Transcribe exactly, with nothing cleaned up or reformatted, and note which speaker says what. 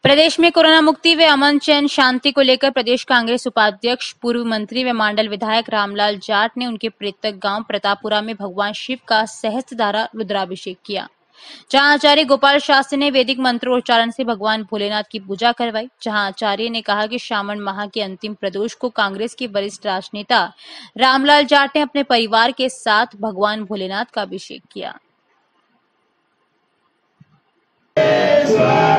Speaker 1: प्रदेश में कोरोना मुक्ति व अमन चैन शांति को लेकर प्रदेश कांग्रेस उपाध्यक्ष पूर्व मंत्री व मांडल विधायक रामलाल जाट ने उनके पैतृक गांव प्रतापपुरा में भगवान शिव का सहस्त्रधारा रुद्राभिषेक किया, जहां आचार्य गोपाल शास्त्री ने वैदिक मंत्रोच्चारण से भगवान भोलेनाथ की पूजा करवाई। जहां आचार्य ने कहा कि श्रावण माह के अंतिम प्रदोष को कांग्रेस के वरिष्ठ राजनेता रामलाल जाट ने अपने परिवार के साथ भगवान भोलेनाथ का अभिषेक किया।